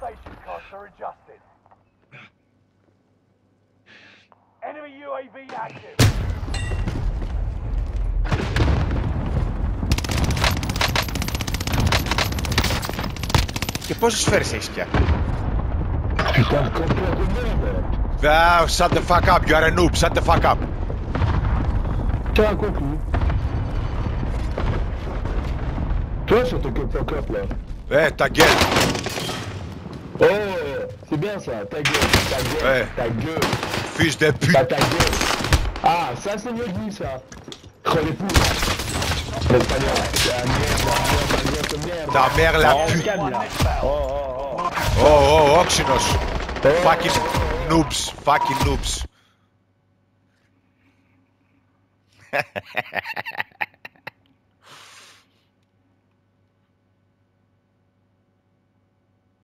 station costs are adjusted. Enemy UAV active. Και πόσες σφαίρες έχεις πια? Wow, shut the fuck up, you are a noob, shut the fuck up. T'as compris. Toi, ça t'occupe ton cop là. Ta gueule. Oh, c'est bien ça, ta gueule, ta gueule, Ouais. ta gueule. Fils de pute. Ta gueule. Ah, ça c'est mieux dit ça. Oh les poules. L'espagnol, c'est la merde, Ta mère la Oh, pute. calme là. Όξινος. Fucking noobs, fucking noobs.